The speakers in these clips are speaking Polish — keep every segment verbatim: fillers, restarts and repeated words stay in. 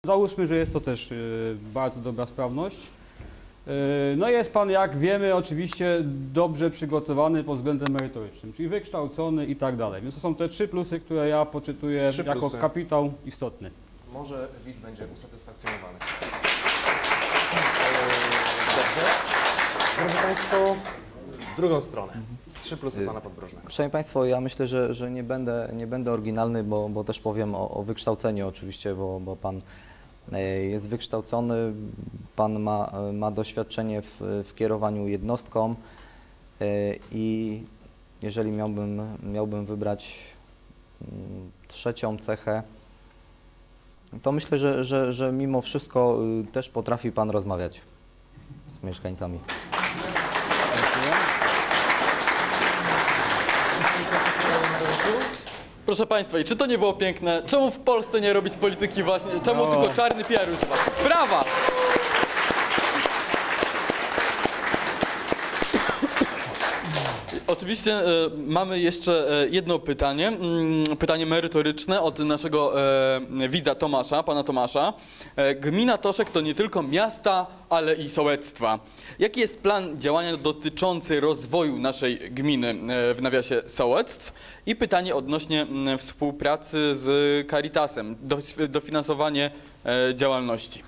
Załóżmy, że jest to też bardzo dobra sprawność. No jest Pan, jak wiemy, oczywiście dobrze przygotowany pod względem merytorycznym, czyli wykształcony i tak dalej. Więc to są te trzy plusy, które ja poczytuję Trzy jako plusy. kapitał istotny. Może widz będzie usatysfakcjonowany. Dobrze. Drodzy Państwo, w drugą stronę. Trzy plusy Pana Podbrożnego. Szanowni Państwo, ja myślę, że, że nie, będę, nie będę oryginalny, bo, bo też powiem o, o wykształceniu oczywiście, bo, bo Pan jest wykształcony, Pan ma, ma doświadczenie w, w kierowaniu jednostką i jeżeli miałbym, miałbym wybrać trzecią cechę, to myślę, że, że, że mimo wszystko też potrafi Pan rozmawiać z mieszkańcami. Proszę Państwa, i czy to nie było piękne? Czemu w Polsce nie robić polityki właśnie? Czemu No. tylko czarny P R używać? Brawa! Oczywiście e, mamy jeszcze e, jedno pytanie, mm, pytanie merytoryczne od naszego e, widza Tomasza, pana Tomasza. E, gmina Toszek to nie tylko miasta, ale i sołectwa. Jaki jest plan działania dotyczący rozwoju naszej gminy e, w nawiasie sołectw? I pytanie odnośnie mm, współpracy z Caritasem, do, dofinansowanie e, działalności.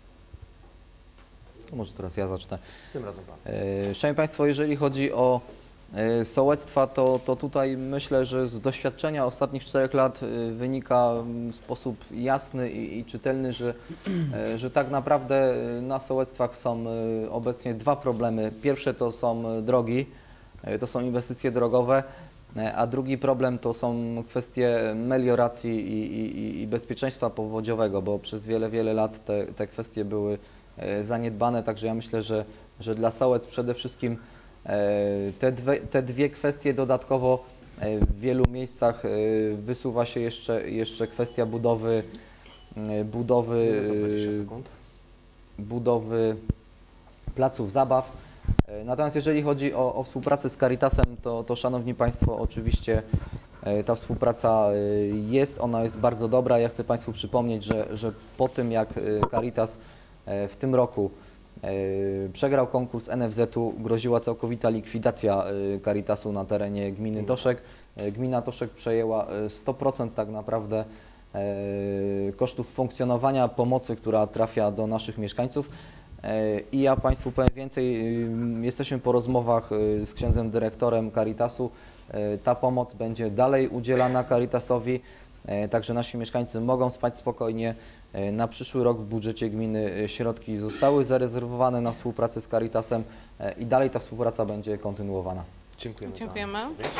To może teraz ja zacznę. Tym razem Pan. E, Szanowni Państwo, jeżeli chodzi o e, sołectwa, to, to tutaj myślę, że z doświadczenia ostatnich czterech lat e, wynika w sposób jasny i, i czytelny, że, e, że tak naprawdę na sołectwach są e, obecnie dwa problemy. Pierwsze to są drogi, e, to są inwestycje drogowe, e, a drugi problem to są kwestie melioracji i, i, i bezpieczeństwa powodziowego, bo przez wiele, wiele lat te, te kwestie były zaniedbane, także ja myślę, że, że dla sołectw przede wszystkim te dwie, te dwie kwestie dodatkowo w wielu miejscach wysuwa się jeszcze, jeszcze kwestia budowy budowy, dwadzieścia sekund. budowy placów zabaw. Natomiast jeżeli chodzi o, o współpracę z Caritasem, to, to Szanowni Państwo, oczywiście ta współpraca jest, ona jest bardzo dobra. Ja chcę Państwu przypomnieć, że, że po tym jak Caritas w tym roku przegrał konkurs N F Z-u, groziła całkowita likwidacja Caritasu na terenie gminy Toszek. Gmina Toszek przejęła sto procent tak naprawdę kosztów funkcjonowania pomocy, która trafia do naszych mieszkańców. I ja Państwu powiem więcej, jesteśmy po rozmowach z księdzem dyrektorem Caritasu. Ta pomoc będzie dalej udzielana Caritasowi, także nasi mieszkańcy mogą spać spokojnie. Na przyszły rok w budżecie gminy środki zostały zarezerwowane na współpracę z Caritasem i dalej ta współpraca będzie kontynuowana. Dziękujemy. Dziękujemy. Za odpowiedź.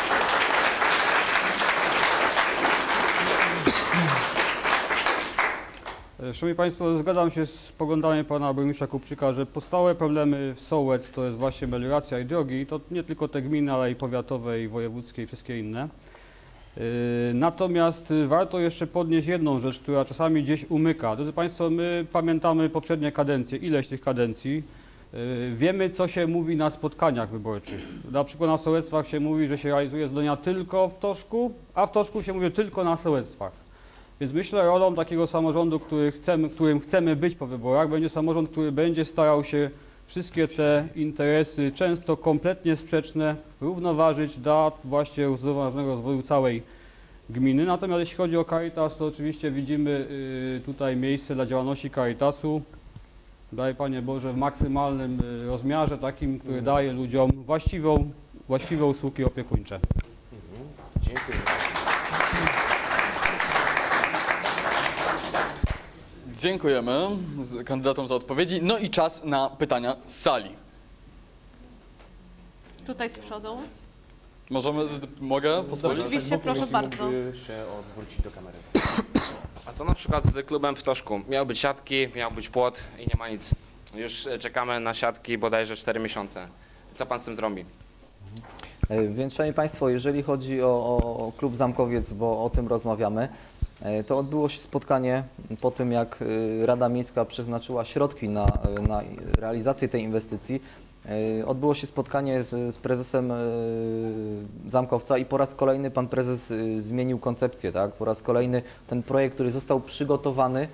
Szanowni Państwo, zgadzam się z poglądami Pana Burmistrza Kupczyka, że podstawowe problemy w sołectw to jest właśnie melioracja i drogi. I to nie tylko te gminy, ale i powiatowe, i wojewódzkie, i wszystkie inne. Natomiast warto jeszcze podnieść jedną rzecz, która czasami gdzieś umyka. Drodzy Państwo, my pamiętamy poprzednie kadencje, ileś tych kadencji. Wiemy, co się mówi na spotkaniach wyborczych. Na przykład na sołectwach się mówi, że się realizuje zadania tylko w Toszku, a w Toszku się mówi tylko na sołectwach. Więc myślę, rolą takiego samorządu, który chcemy, którym chcemy być po wyborach, będzie samorząd, który będzie starał się wszystkie te interesy, często kompletnie sprzeczne, równoważyć dla właśnie zrównoważonego rozwoju całej gminy. Natomiast jeśli chodzi o Caritas, to oczywiście widzimy tutaj miejsce dla działalności Caritasu. Daj Panie Boże w maksymalnym rozmiarze, takim, który daje ludziom właściwą, właściwe usługi opiekuńcze. Mhm. Dziękuję. Dziękujemy kandydatom za odpowiedzi. No i czas na pytania z sali. Tutaj z przodu. Możemy, mogę pozwolić? Oczywiście, proszę bardzo. Mógłby się odwrócić do kamery. A co na przykład z klubem w Toszku? Miał być siatki, miał być płot i nie ma nic. Już czekamy na siatki bodajże cztery miesiące. Co pan z tym zrobi? Więc Szanowni Państwo, jeżeli chodzi o, o klub Zamkowiec, bo o tym rozmawiamy, to odbyło się spotkanie po tym, jak Rada Miejska przeznaczyła środki na, na realizację tej inwestycji. Odbyło się spotkanie z, z prezesem Zamkowca i po raz kolejny pan prezes zmienił koncepcję, tak? Po raz kolejny ten projekt, który został przygotowany,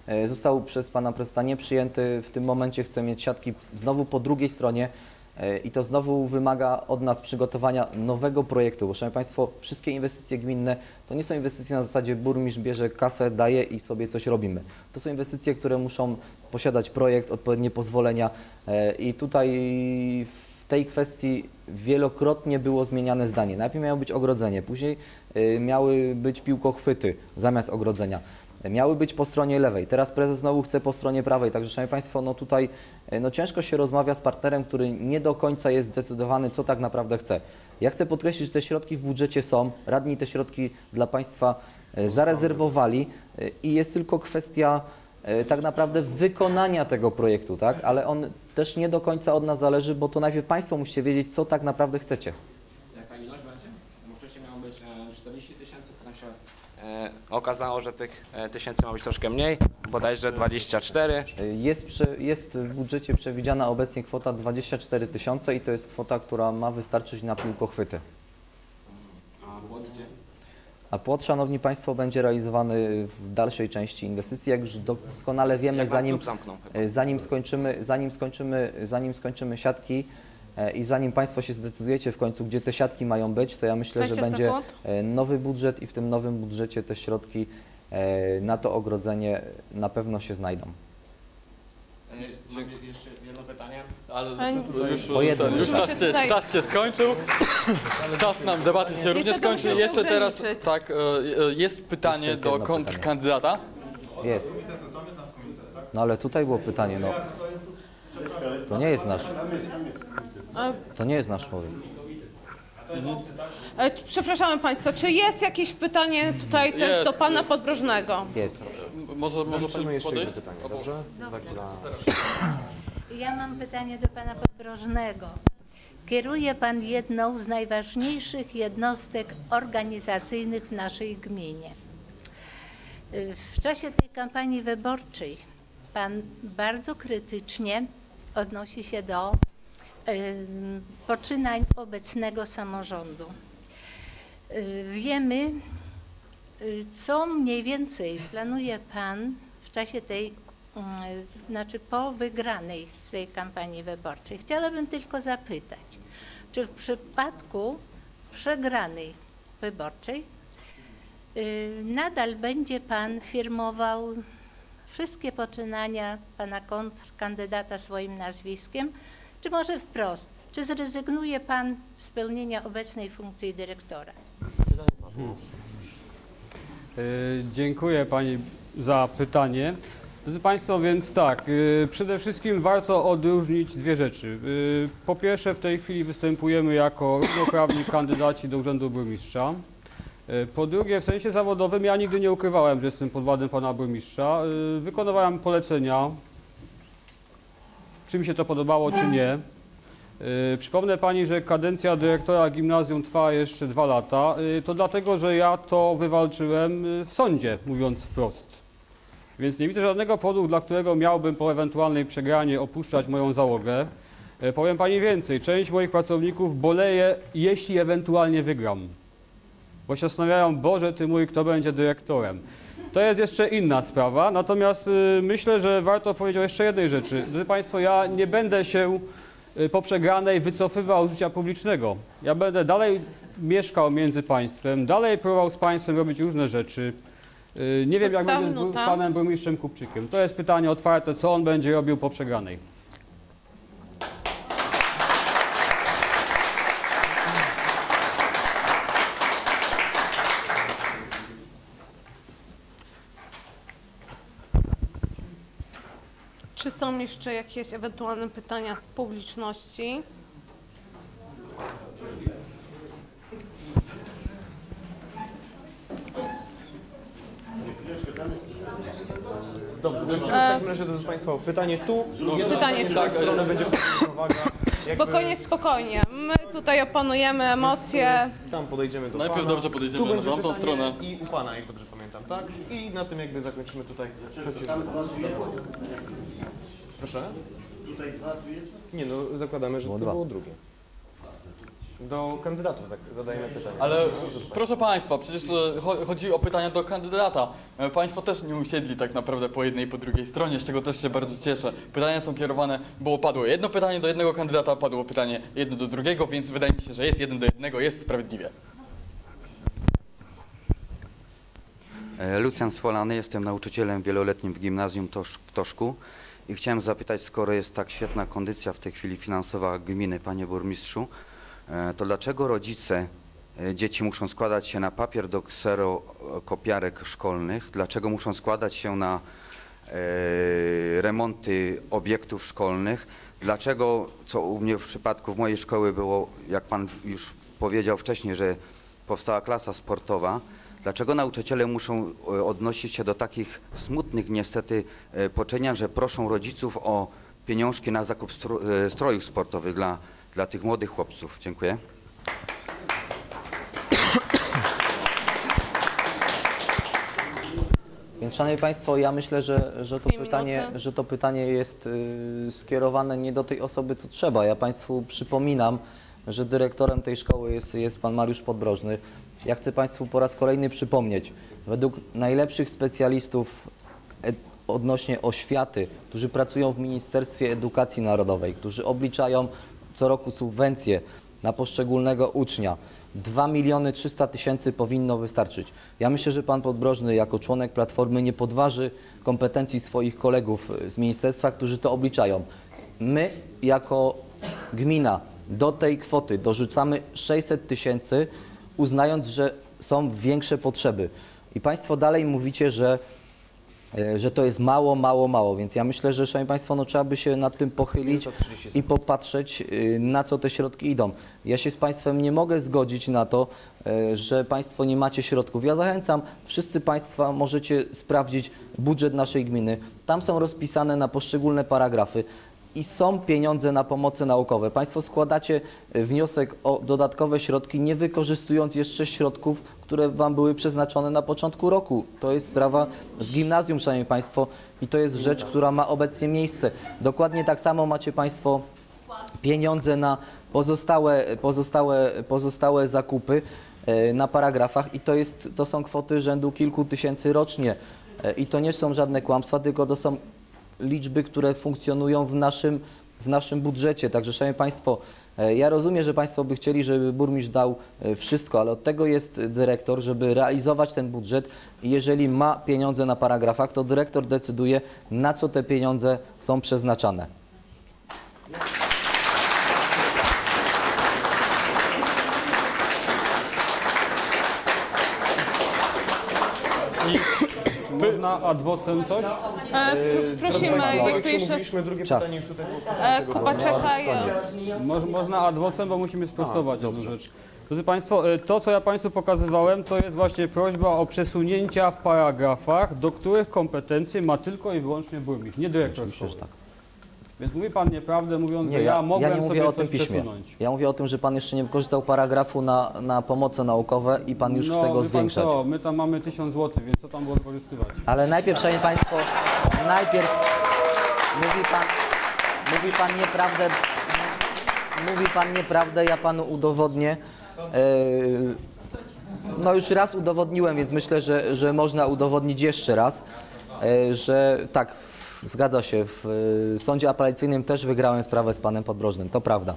e, został przez pana prezesa nie przyjęty. W tym momencie chcę mieć siatki znowu po drugiej stronie e, i to znowu wymaga od nas przygotowania nowego projektu, bo szanowni państwo, wszystkie inwestycje gminne to nie są inwestycje na zasadzie burmistrz bierze kasę, daje i sobie coś robimy. To są inwestycje, które muszą posiadać projekt, odpowiednie pozwolenia e, i tutaj w tej kwestii wielokrotnie było zmieniane zdanie. Najpierw miało być ogrodzenie, później y, miały być piłkochwyty zamiast ogrodzenia. Miały być po stronie lewej, teraz prezes znowu chce po stronie prawej, także szanowni państwo, no tutaj y, no ciężko się rozmawia z partnerem, który nie do końca jest zdecydowany, co tak naprawdę chce. Ja chcę podkreślić, że te środki w budżecie są, radni te środki dla państwa y, zarezerwowali y, i jest tylko kwestia y, tak naprawdę wykonania tego projektu, tak? Ale on też nie do końca od nas zależy, bo to najpierw państwo musicie wiedzieć, co tak naprawdę chcecie. Jaka ilość będzie? Bo wcześniej miało być e, czterdzieści tysięcy, potem się e, okazało, że tych e, tysięcy ma być troszkę mniej, bodajże dwadzieścia cztery. Y, Jest, prze, jest w budżecie przewidziana obecnie kwota dwadzieścia cztery tysiące i to jest kwota, która ma wystarczyć na piłkochwyty. A płot gdzie? A płot, szanowni państwo, będzie realizowany w dalszej części inwestycji, jak już doskonale wiemy, Jak pan zanim, klub zamknął chyba. y, zanim skończymy, zanim skończymy, zanim skończymy siatki e, i zanim państwo się zdecydujecie w końcu, gdzie te siatki mają być, to ja myślę, że dwadzieścia będzie sekund. e, nowy budżet i w tym nowym budżecie te środki e, na to ogrodzenie na pewno się znajdą. Mam jeszcze jedno pytanie. Ale Ale- już, Po jednym. ten, już Proszę czas, się, tutaj- czas się skończył. Czas nam debaty się również Niestety kończy. muszę się Jeszcze teraz ograniczyć. tak, e, e, jest pytanie Jeszcze jest do jedno pytanie. kontrkandydata. Jest. No ale tutaj było pytanie, no. To nie jest nasz. E, To nie jest nasz człowiek. e, Przepraszamy państwa, czy jest jakieś pytanie tutaj też Jest, do pana jest. Podbróżnego? Jest. M- Może, może Liczymy pani jeszcze jedno podejść? pytanie, dobrze? Za chwilę. Ja mam pytanie do pana Podbrożnego. Kieruje pan jedną z najważniejszych jednostek organizacyjnych w naszej gminie. Y, W czasie tej kampanii wyborczej pan bardzo krytycznie odnosi się do y, poczynań obecnego samorządu. Y, Wiemy, y, co mniej więcej planuje pan w czasie tej y, znaczy po wygranej w tej kampanii wyborczej. Chciałabym tylko zapytać, czy w przypadku przegranej wyborczej y, nadal będzie pan firmował wszystkie poczynania pana kontrkandydata swoim nazwiskiem, czy może wprost, czy zrezygnuje pan z pełnienia obecnej funkcji dyrektora? Y, Dziękuję pani za pytanie. Drodzy państwo, więc tak, y, przede wszystkim warto odróżnić dwie rzeczy. Y, Po pierwsze, w tej chwili występujemy jako równoprawni kandydaci do urzędu burmistrza. Y, Po drugie, w sensie zawodowym ja nigdy nie ukrywałem, że jestem pod władem pana burmistrza. Y, Wykonywałem polecenia, czy mi się to podobało, czy nie. Y, Przypomnę pani, że kadencja dyrektora gimnazjum trwa jeszcze dwa lata. Y, To dlatego, że ja to wywalczyłem y, w sądzie, mówiąc wprost. Więc nie widzę żadnego powodu, dla którego miałbym po ewentualnej przegranie opuszczać moją załogę. Y, Powiem pani więcej, część moich pracowników boleje, jeśli ewentualnie wygram. Bo się zastanawiają, Boże ty mój, kto będzie dyrektorem. To jest jeszcze inna sprawa, natomiast y, myślę, że warto powiedzieć o jeszcze jednej rzeczy. Drodzy państwo, ja nie będę się y, po przegranej wycofywał z życia publicznego. Ja będę dalej mieszkał między państwem, dalej próbował z państwem robić różne rzeczy. Y, Nie wiem, jak Została będzie z, minuta. z panem burmistrzem Kupczykiem. To jest pytanie otwarte, co on będzie robił po przegranej. Czy są jeszcze jakieś ewentualne pytania z publiczności? Dobrze, kończymy w takim razie, drodzy państwo, pytanie tu, jedno Pytanie z tu. drugiej strony będzie uwaga. Jakby Spokojnie, spokojnie. My tutaj opanujemy emocje. Tam podejdziemy do Najpierw pana. dobrze podejdziemy Tu na będzie tamtą pytanie stronę. I u pana, jak dobrze pamiętam, tak? I na tym jakby zakończymy tutaj kwestię. Proszę? Nie no, zakładamy, że to dwa. było drugie. Do kandydatów zak- zadajemy pytania. Ale proszę Państwa, przecież e, cho- chodzi o pytania do kandydata. E, Państwo też nie usiedli tak naprawdę po jednej i po drugiej stronie, z czego też się bardzo cieszę. Pytania są kierowane, było padło jedno pytanie do jednego kandydata, padło pytanie jedno do drugiego, więc wydaje mi się, że jest jeden do jednego, jest sprawiedliwie. E, Lucjan Swolany, jestem nauczycielem wieloletnim w gimnazjum Tosz, w Toszku i chciałem zapytać, skoro jest tak świetna kondycja w tej chwili finansowa gminy, panie burmistrzu, e, to dlaczego rodzice e, dzieci muszą składać się na papier do kserokopiarek szkolnych, dlaczego muszą składać się na e, remonty obiektów szkolnych, dlaczego, co u mnie w przypadku w mojej szkoły było, jak pan już powiedział wcześniej, że powstała klasa sportowa, dlaczego nauczyciele muszą e, odnosić się do takich smutnych niestety e, poczynania, że proszą rodziców o pieniążki na zakup stro, e, strojów sportowych dla, dla tych młodych chłopców? Dziękuję. Więc szanowni Państwo, ja myślę, że, że, to, Dwie pytanie, minuty. że to pytanie jest y, skierowane nie do tej osoby, co trzeba. Ja Państwu przypominam, że dyrektorem tej szkoły jest, jest Pan Mariusz Podbrożny. Ja chcę Państwu po raz kolejny przypomnieć, według najlepszych specjalistów ed, odnośnie oświaty, którzy pracują w Ministerstwie Edukacji Narodowej, którzy obliczają co roku subwencje na poszczególnego ucznia, dwa miliony trzysta tysięcy powinno wystarczyć. Ja myślę, że Pan Podbrożny jako członek Platformy nie podważy kompetencji swoich kolegów z ministerstwa, którzy to obliczają. My jako gmina do tej kwoty dorzucamy sześćset tysięcy, uznając, że są większe potrzeby. I Państwo dalej mówicie, że, e, że to jest mało, mało, mało, więc ja myślę, że szanowni Państwo, no, trzeba by się nad tym pochylić i popatrzeć, e, na co te środki idą. Ja się z Państwem nie mogę zgodzić na to, e, że Państwo nie macie środków. Ja zachęcam, wszyscy Państwa możecie sprawdzić budżet naszej gminy. Tam są rozpisane na poszczególne paragrafy. I są pieniądze na pomoce naukowe. Państwo składacie wniosek o dodatkowe środki, nie wykorzystując jeszcze środków, które Wam były przeznaczone na początku roku. To jest sprawa z gimnazjum, szanowni Państwo, i to jest rzecz, która ma obecnie miejsce. Dokładnie tak samo macie Państwo pieniądze na pozostałe, pozostałe, pozostałe zakupy e, na paragrafach i to, jest, to są kwoty rzędu kilku tysięcy rocznie. E, I to nie są żadne kłamstwa, tylko to są liczby, które funkcjonują w naszym, w naszym budżecie. Także, szanowni Państwo, e, ja rozumiem, że Państwo by chcieli, żeby burmistrz dał e, wszystko, ale od tego jest dyrektor, żeby realizować ten budżet i jeżeli ma pieniądze na paragrafach, to dyrektor decyduje, na co te pieniądze są przeznaczane. Czy można ad vocem coś? E, pr- prosimy, Tak jakby jak się jeszcze mówiliśmy, drugie Czas. pytanie już tutaj było. e, Kuba czekaj. e, Moż, można ad vocem, bo musimy sprostować jedną rzecz. Drodzy Państwo, e, to co ja Państwu pokazywałem, to jest właśnie prośba o przesunięcia w paragrafach, do których kompetencje ma tylko i wyłącznie burmistrz, nie dyrektor szkoły. tak. Więc mówi Pan nieprawdę, mówiąc, Nie, że ja, ja ja mogłem nie mówię sobie o tym coś piśmie. przesunąć. Ja mówię o tym, że Pan jeszcze nie wykorzystał paragrafu na, na pomoce naukowe i Pan już no, chce go wie pan zwiększać. co, my tam mamy tysiąc złotych, więc co tam było wykorzystywać? Ale najpierw, szanowni Państwo, najpierw mówi Pan, mówi Pan nieprawdę, mówi Pan nieprawdę, ja Panu udowodnię. E, no już raz udowodniłem, więc myślę, że, że można udowodnić jeszcze raz, e, że tak, zgadza się, w e, sądzie apelacyjnym też wygrałem sprawę z Panem Podbrożnym, to prawda.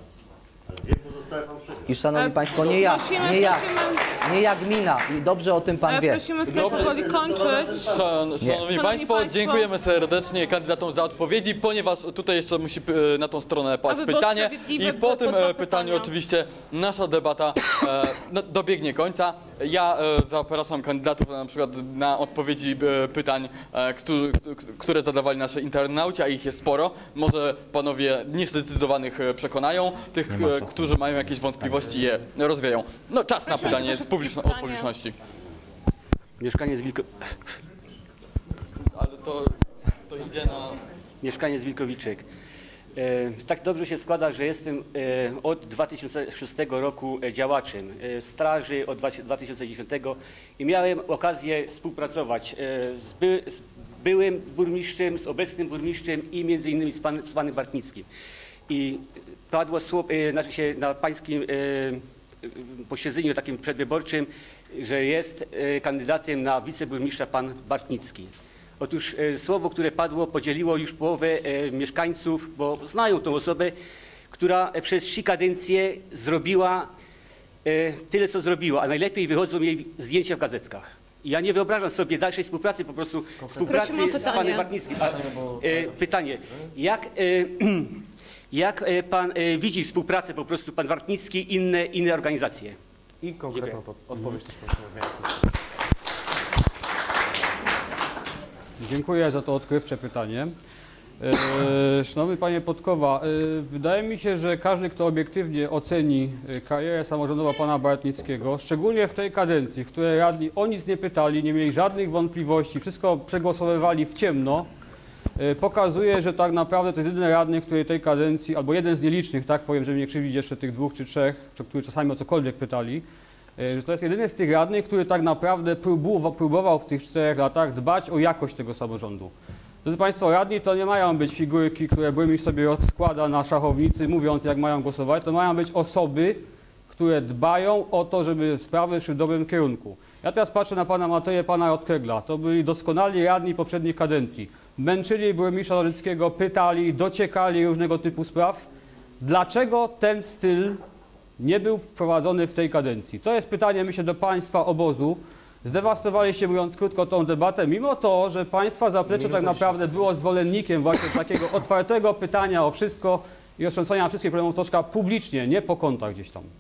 I szanowni E, Państwo, nie ja, prosimy, nie ja, prosimy. nie ja gmina i dobrze o tym Pan e, wie. Prosimy w tej powoli kończyć. Szan, szanowni Nie. Państwo, Państwo. dziękujemy serdecznie kandydatom za odpowiedzi, ponieważ tutaj jeszcze musi e, na tą stronę paść Aby było pytanie sprawiedliwe, i było po tym po dwa e, pytaniu pytania. oczywiście nasza debata e, no, dobiegnie końca. Ja e, zapraszam kandydatów na przykład na odpowiedzi e, pytań, e, któ- które zadawali nasze internauci, a ich jest sporo. Może panowie niezdecydowanych e, przekonają, tych, e, którzy mają jakieś wątpliwości je rozwieją. No czas na Prosimy pytanie o z publiczno- od pytanie. publiczności. Mieszkanie z, Wilko... Ale to, to idzie na... Mieszkanie z Wilkowiczek. E, tak dobrze się składa, że jestem e, od dwa tysiące szóstego roku e, działaczem e, straży od dwa tysiące dziesiątego i miałem okazję współpracować e, z, by, z byłym burmistrzem, z obecnym burmistrzem i między innymi z, pan, z panem Bartnickim. I padło słowo, e, znaczy się na pańskim e, posiedzeniu takim przedwyborczym, że jest e, kandydatem na wiceburmistrza pan Bartnicki. Otóż e, słowo, które padło, podzieliło już połowę e, mieszkańców, bo znają tą osobę, która przez trzy kadencje zrobiła e, tyle, co zrobiła, a najlepiej wychodzą jej zdjęcia w gazetkach. I ja nie wyobrażam sobie dalszej współpracy, po prostu współpracy Prosimy o z pytanie. panem Bartnickim. A, e, pytanie, jak, e, jak e, pan e, widzi współpracę po prostu pan Bartnicki i inne, inne organizacje? I konkretną Dziękuję. pod- odpowiedź też prosimy. Dziękuję za to odkrywcze pytanie. E, Szanowny Panie Podkowa, e, wydaje mi się, że każdy, kto obiektywnie oceni e, karierę samorządową Pana Bartnickiego, szczególnie w tej kadencji, w której radni o nic nie pytali, nie mieli żadnych wątpliwości, wszystko przegłosowywali w ciemno, e, pokazuje, że tak naprawdę to jest jedyny radny, który tej kadencji, albo jeden z nielicznych, tak powiem, żeby nie krzywdzić jeszcze tych dwóch czy trzech, którzy czasami o cokolwiek pytali, e, że to jest jedyny z tych radnych, który tak naprawdę próbował, próbował w tych czterech latach dbać o jakość tego samorządu. Drodzy Państwo, radni to nie mają być figurki, które burmistrz sobie rozkłada na szachownicy, mówiąc, jak mają głosować. To mają być osoby, które dbają o to, żeby sprawy szły w dobrym kierunku. Ja teraz patrzę na pana Mateję, pana Rotkegla. To byli doskonali radni poprzednich kadencji. Męczyli burmistrza Noryckiego, pytali, dociekali różnego typu spraw. Dlaczego ten styl nie był wprowadzony w tej kadencji? To jest pytanie, myślę, do państwa obozu. Zdewastowaliście, mówiąc krótko, tą debatę, mimo to, że państwa zaplecze tak naprawdę było zwolennikiem właśnie takiego otwartego pytania o wszystko i roztrząsania wszystkich problemów troszkę publicznie, nie po kątach gdzieś tam.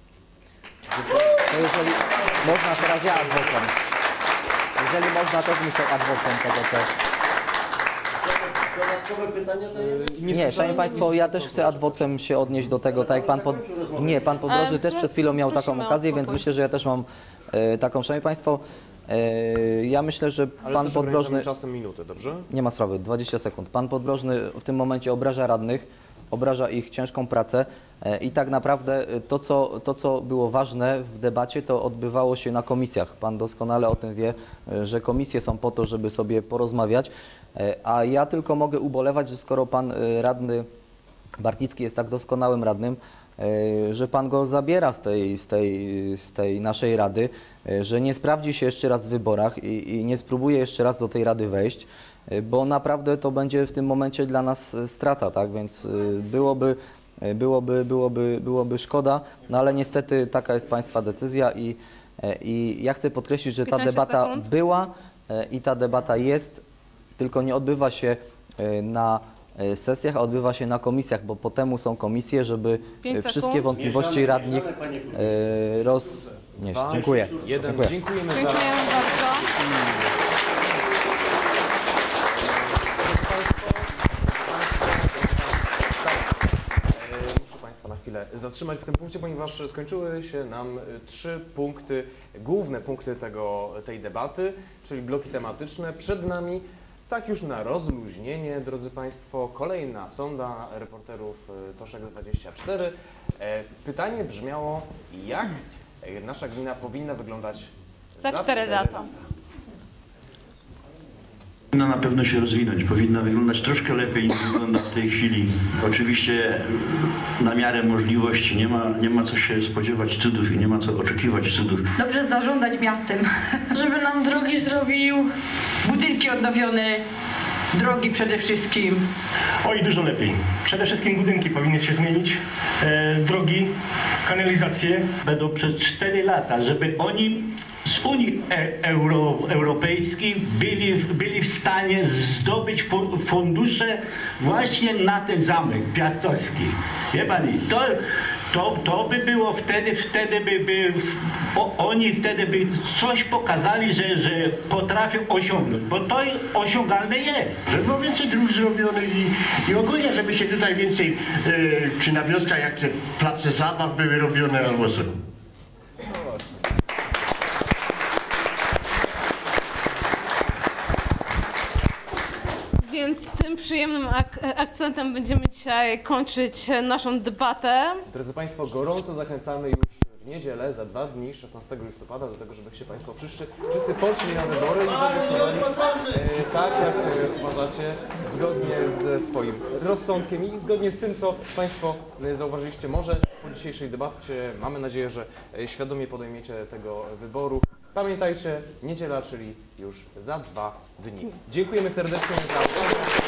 To jeżeli można, teraz ja adwokat. Jeżeli można, też myślę adwokat tego, co... Dodatkowe pytanie daje? Nie, szanowni państwo, ja też chcę adwocem się odnieść do tego, tak jak pan pod... Nie, pan Podbrożny Ale też przed chwilą miał taką prosimy o okazję, więc spokój. myślę, że ja też mam e, taką. Szanowni państwo, e, ja myślę, że Ale pan też Podbrożny... ograniczamy czasem minutę, dobrze? Nie ma sprawy, dwadzieścia sekund. Pan Podbrożny w tym momencie obraża radnych, obraża ich ciężką pracę e, i tak naprawdę e, to co, to, co było ważne w debacie, to odbywało się na komisjach. Pan doskonale o tym wie, e, że komisje są po to, żeby sobie porozmawiać, e, a ja tylko mogę ubolewać, że skoro pan e, radny Bartnicki jest tak doskonałym radnym, e, że pan go zabiera z tej, z tej, z tej naszej rady, e, że nie sprawdzi się jeszcze raz w wyborach i, i nie spróbuje jeszcze raz do tej rady wejść, e, bo naprawdę to będzie w tym momencie dla nas e, strata, tak? Więc e, byłoby, e, byłoby, byłoby, byłoby szkoda, no ale niestety taka jest państwa decyzja i, e, i ja chcę podkreślić, że ta piętnaście debata sekund. była e, i ta debata jest, tylko nie odbywa się e, na e, sesjach, a odbywa się na komisjach, bo po temu są komisje, żeby Pięć e, sekund. wszystkie wątpliwości radnych e, roznieść. Dziękuję. Jeden. Dziękuję. Dziękujemy za... Dziękujemy bardzo. Muszę Państwa na chwilę zatrzymać w tym punkcie, ponieważ skończyły się nam trzy punkty, główne punkty tego, tej debaty, czyli bloki tematyczne. Przed nami, tak już na rozluźnienie, drodzy Państwo, kolejna sonda reporterów Toszek dwadzieścia cztery. E, Pytanie brzmiało, jak nasza gmina powinna wyglądać Za cztery lata. Powinna na pewno się rozwinąć, powinna wyglądać troszkę lepiej niż wygląda w tej chwili. Oczywiście na miarę możliwości, nie ma, nie ma co się spodziewać cudów i nie ma co oczekiwać cudów. Dobrze zarządzać miastem. Żeby nam drogi zrobił, budynki odnowione, drogi przede wszystkim. Oj, dużo lepiej. Przede wszystkim budynki powinny się zmienić, e, drogi, kanalizacje. Będą przez cztery lata, żeby oni z Unii e Euro Europejskiej byli, byli w stanie zdobyć fu fundusze właśnie na ten zamek piastowski. Wie pani, to, to, to by było wtedy, wtedy by, by o, oni wtedy by coś pokazali, że, że potrafią osiągnąć, bo to osiągalne jest. Żeby było więcej dróg zrobionych i, i ogólnie, żeby się tutaj więcej, e, czy na wioskach, jak te place zabaw były robione albo co. Więc tym przyjemnym ak akcentem będziemy dzisiaj kończyć naszą debatę. Drodzy Państwo, gorąco zachęcamy już w niedzielę, za dwa dni, szesnastego listopada, do tego, żebyście Państwo wszyscy, wszyscy poszli na wybory i zagłosowali e, tak, jak e, uważacie, zgodnie ze swoim rozsądkiem i zgodnie z tym, co Państwo e, zauważyliście. Może po dzisiejszej debacie mamy nadzieję, że e, świadomie podejmiecie tego wyboru. Pamiętajcie, niedziela, czyli już za dwa dni. Dziękujemy serdecznie za uwagę.